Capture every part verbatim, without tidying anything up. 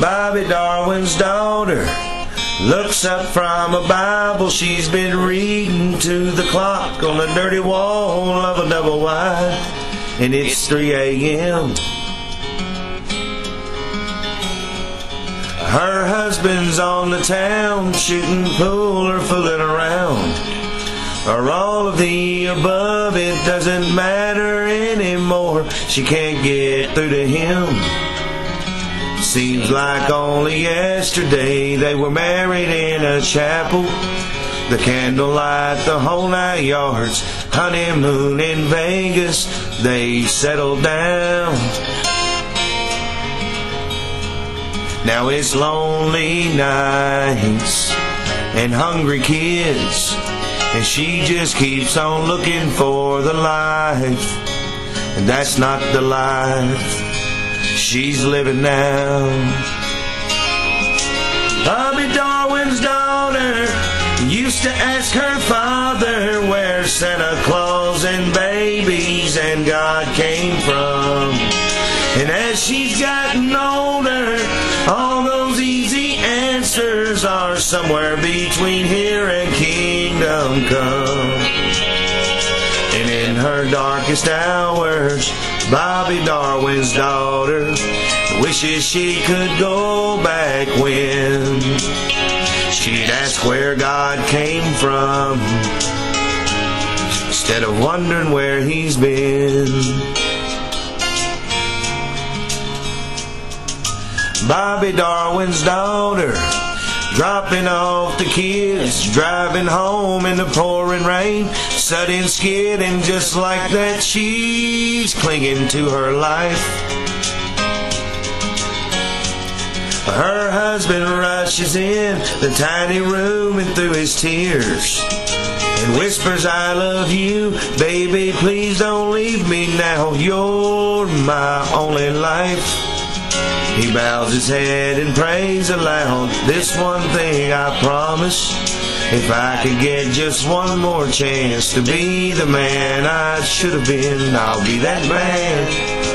Bobby Darwin's daughter looks up from a Bible she's been reading to the clock on the dirty wall of a double wide, and it's three a m Her husband's on the town shooting pool or fooling around, or all of the above. It doesn't matter anymore. She can't get through to him. Seems like only yesterday they were married in a chapel. The candlelight, the whole nine yards, honeymoon in Vegas, they settled down. Now it's lonely nights and hungry kids, and she just keeps on looking for the life, and that's not the life she's living now. Bobby Darwin's daughter used to ask her father where Santa Claus and babies and God came from. And as she's gotten older, all those easy answers are somewhere between here and kingdom come. And in her darkest hours, Bobby Darwin's daughter wishes she could go back when she'd ask where God came from instead of wondering where he's been. Bobby Darwin's daughter dropping off the kids, driving home in the pouring rain, sudden skid, and just like that she's clinging to her life. Her husband rushes in the tiny room and through his tears and whispers, I love you, baby, please don't leave me now, you're my only life. He bows his head and prays aloud, this one thing I promise, if I could get just one more chance to be the man I should have been, I'll be that man.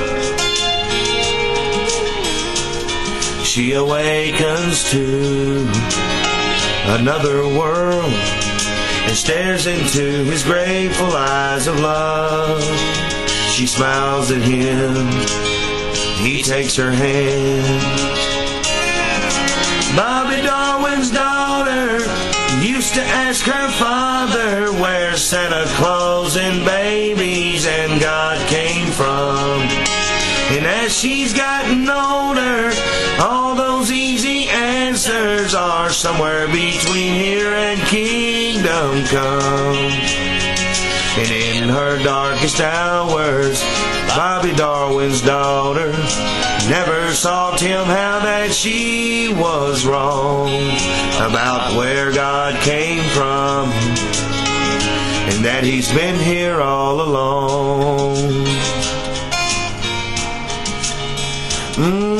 She awakens to another world and stares into his grateful eyes of love. She smiles at him. He takes her hand. Bobby Darwin's daughter used to ask her father where Santa Claus and babies and God came from. And as she's gotten older, all those easy answers are somewhere between here and kingdom come. And in her darkest hours, Bobby Darwin's daughter never saw him how that she was wrong about where God came from, and that he's been here all along. Mm.